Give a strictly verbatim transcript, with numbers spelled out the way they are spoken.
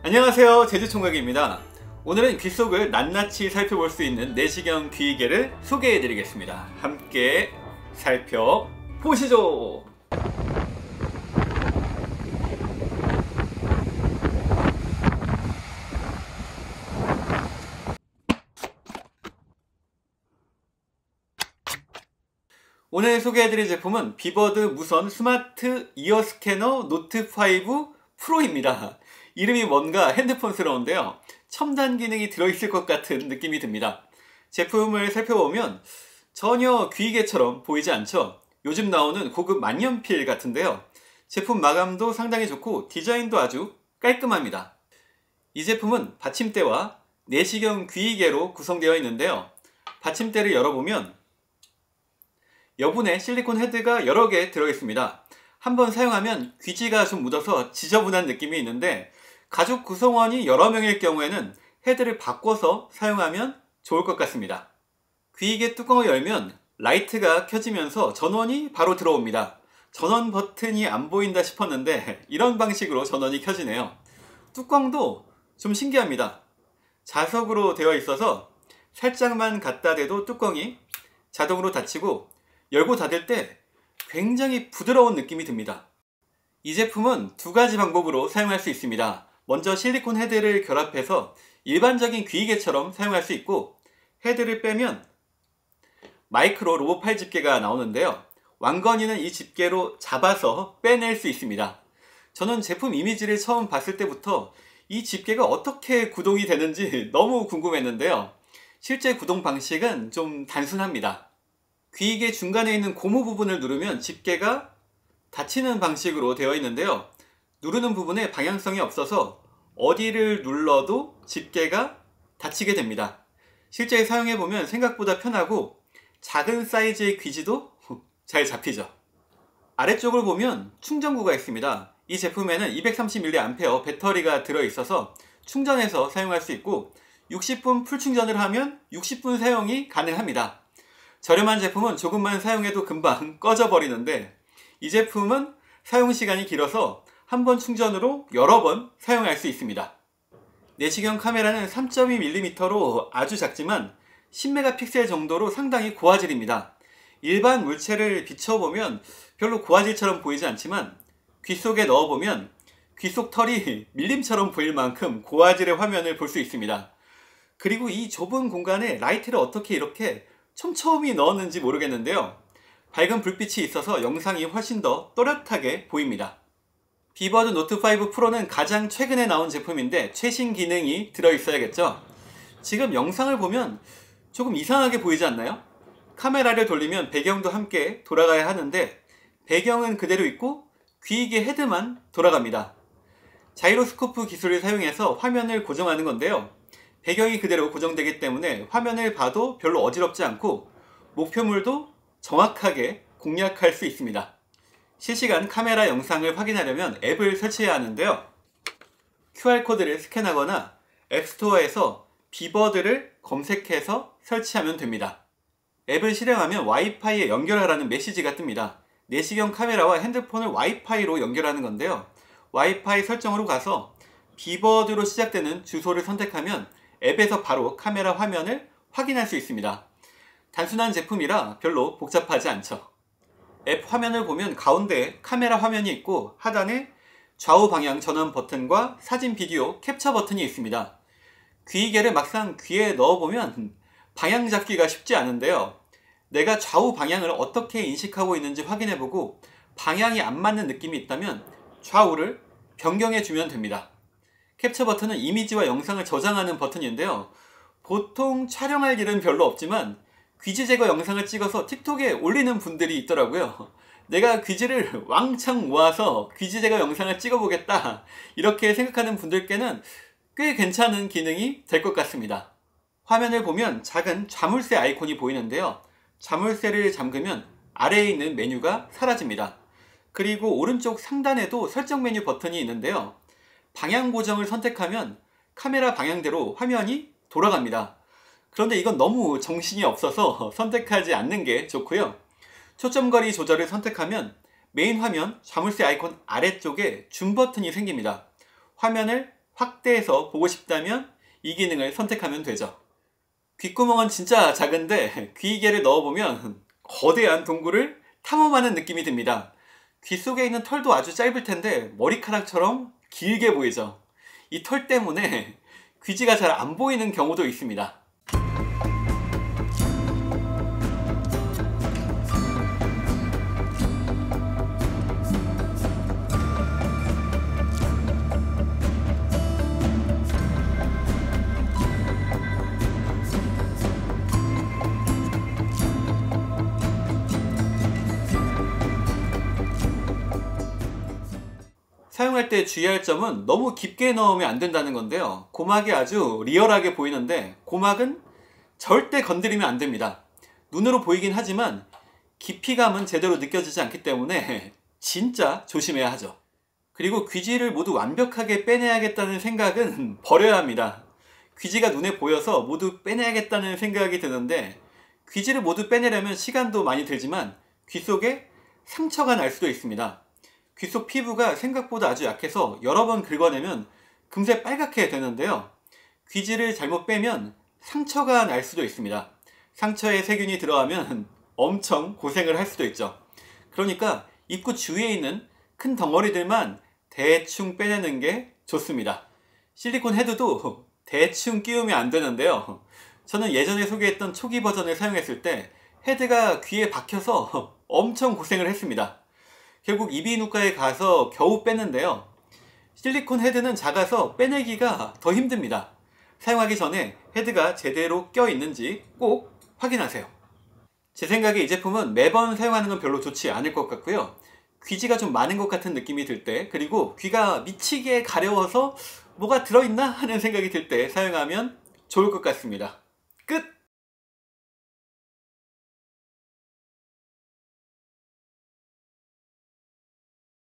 안녕하세요, 제주총각입니다. 오늘은 귀 속을 낱낱이 살펴볼 수 있는 내시경 귀이개를 소개해 드리겠습니다. 함께 살펴보시죠. 오늘 소개해드릴 제품은 비버드 무선 스마트 이어 스캐너 노트 파이브 프로입니다. 이름이 뭔가 핸드폰스러운데요. 첨단 기능이 들어있을 것 같은 느낌이 듭니다. 제품을 살펴보면 전혀 귀이개처럼 보이지 않죠? 요즘 나오는 고급 만년필 같은데요. 제품 마감도 상당히 좋고 디자인도 아주 깔끔합니다. 이 제품은 받침대와 내시경 귀이개로 구성되어 있는데요. 받침대를 열어보면 여분의 실리콘 헤드가 여러 개 들어있습니다. 한번 사용하면 귀지가 좀 묻어서 지저분한 느낌이 있는데 가족 구성원이 여러 명일 경우에는 헤드를 바꿔서 사용하면 좋을 것 같습니다. 귀이개 뚜껑을 열면 라이트가 켜지면서 전원이 바로 들어옵니다. 전원 버튼이 안 보인다 싶었는데 이런 방식으로 전원이 켜지네요. 뚜껑도 좀 신기합니다. 자석으로 되어 있어서 살짝만 갖다 대도 뚜껑이 자동으로 닫히고 열고 닫을 때 굉장히 부드러운 느낌이 듭니다. 이 제품은 두 가지 방법으로 사용할 수 있습니다. 먼저 실리콘 헤드를 결합해서 일반적인 귀이개처럼 사용할 수 있고, 헤드를 빼면 마이크로 로봇 팔 집게가 나오는데요. 왕건이는 이 집게로 잡아서 빼낼 수 있습니다. 저는 제품 이미지를 처음 봤을 때부터 이 집게가 어떻게 구동이 되는지 너무 궁금했는데요. 실제 구동 방식은 좀 단순합니다. 귀이개 중간에 있는 고무 부분을 누르면 집게가 닫히는 방식으로 되어 있는데요. 누르는 부분에 방향성이 없어서 어디를 눌러도 집게가 닫히게 됩니다. 실제 사용해보면 생각보다 편하고 작은 사이즈의 귀지도 잘 잡히죠. 아래쪽을 보면 충전구가 있습니다. 이 제품에는 이백삼십 밀리앰페어 배터리가 들어있어서 충전해서 사용할 수 있고 육십 분 풀충전을 하면 육십 분 사용이 가능합니다. 저렴한 제품은 조금만 사용해도 금방 꺼져 버리는데 이 제품은 사용시간이 길어서 한 번 충전으로 여러 번 사용할 수 있습니다. 내시경 카메라는 삼 점 이 밀리미터로 아주 작지만 십 메가픽셀 정도로 상당히 고화질입니다. 일반 물체를 비춰보면 별로 고화질처럼 보이지 않지만 귀 속에 넣어보면 귀 속 털이 밀림처럼 보일 만큼 고화질의 화면을 볼 수 있습니다. 그리고 이 좁은 공간에 라이트를 어떻게 이렇게 촘촘히 넣었는지 모르겠는데요. 밝은 불빛이 있어서 영상이 훨씬 더 또렷하게 보입니다. 비버드 노트 파이브 프로는 가장 최근에 나온 제품인데 최신 기능이 들어있어야겠죠. 지금 영상을 보면 조금 이상하게 보이지 않나요? 카메라를 돌리면 배경도 함께 돌아가야 하는데 배경은 그대로 있고 귀이개 헤드만 돌아갑니다. 자이로스코프 기술을 사용해서 화면을 고정하는 건데요. 배경이 그대로 고정되기 때문에 화면을 봐도 별로 어지럽지 않고 목표물도 정확하게 공략할 수 있습니다. 실시간 카메라 영상을 확인하려면 앱을 설치해야 하는데요. 큐알코드를 스캔하거나 앱스토어에서 비버드를 검색해서 설치하면 됩니다. 앱을 실행하면 와이파이에 연결하라는 메시지가 뜹니다. 내시경 카메라와 핸드폰을 와이파이로 연결하는 건데요. 와이파이 설정으로 가서 비버드로 시작되는 주소를 선택하면 앱에서 바로 카메라 화면을 확인할 수 있습니다. 단순한 제품이라 별로 복잡하지 않죠. 앱 화면을 보면 가운데에 카메라 화면이 있고 하단에 좌우 방향 전원 버튼과 사진 비디오 캡처 버튼이 있습니다. 귀이개를 막상 귀에 넣어보면 방향 잡기가 쉽지 않은데요. 내가 좌우 방향을 어떻게 인식하고 있는지 확인해보고 방향이 안 맞는 느낌이 있다면 좌우를 변경해주면 됩니다. 캡처 버튼은 이미지와 영상을 저장하는 버튼인데요. 보통 촬영할 일은 별로 없지만 귀지 제거 영상을 찍어서 틱톡에 올리는 분들이 있더라고요. 내가 귀지를 왕창 모아서 귀지 제거 영상을 찍어보겠다 이렇게 생각하는 분들께는 꽤 괜찮은 기능이 될 것 같습니다. 화면을 보면 작은 자물쇠 아이콘이 보이는데요. 자물쇠를 잠그면 아래에 있는 메뉴가 사라집니다. 그리고 오른쪽 상단에도 설정 메뉴 버튼이 있는데요. 방향 고정을 선택하면 카메라 방향대로 화면이 돌아갑니다. 그런데 이건 너무 정신이 없어서 선택하지 않는 게 좋고요. 초점거리 조절을 선택하면 메인 화면 자물쇠 아이콘 아래쪽에 줌 버튼이 생깁니다. 화면을 확대해서 보고 싶다면 이 기능을 선택하면 되죠. 귓구멍은 진짜 작은데 귀이개를 넣어보면 거대한 동굴을 탐험하는 느낌이 듭니다. 귀 속에 있는 털도 아주 짧을 텐데 머리카락처럼 길게 보이죠. 이 털 때문에 귀지가 잘 안 보이는 경우도 있습니다. 사용할 때 주의할 점은 너무 깊게 넣으면 안 된다는 건데요. 고막이 아주 리얼하게 보이는데 고막은 절대 건드리면 안 됩니다. 눈으로 보이긴 하지만 깊이감은 제대로 느껴지지 않기 때문에 진짜 조심해야 하죠. 그리고 귀지를 모두 완벽하게 빼내야겠다는 생각은 버려야 합니다. 귀지가 눈에 보여서 모두 빼내야겠다는 생각이 드는데 귀지를 모두 빼내려면 시간도 많이 들지만 귀 속에 상처가 날 수도 있습니다. 귀 속 피부가 생각보다 아주 약해서 여러 번 긁어내면 금세 빨갛게 되는데요. 귀지를 잘못 빼면 상처가 날 수도 있습니다. 상처에 세균이 들어가면 엄청 고생을 할 수도 있죠. 그러니까 입구 주위에 있는 큰 덩어리들만 대충 빼내는 게 좋습니다. 실리콘 헤드도 대충 끼우면 안 되는데요. 저는 예전에 소개했던 초기 버전을 사용했을 때 헤드가 귀에 박혀서 엄청 고생을 했습니다. 결국 이비인후과에 가서 겨우 뺐는데요. 실리콘 헤드는 작아서 빼내기가 더 힘듭니다. 사용하기 전에 헤드가 제대로 껴 있는지 꼭 확인하세요. 제 생각에 이 제품은 매번 사용하는 건 별로 좋지 않을 것 같고요. 귀지가 좀 많은 것 같은 느낌이 들 때, 그리고 귀가 미치게 가려워서 뭐가 들어있나 하는 생각이 들 때 사용하면 좋을 것 같습니다. 끝!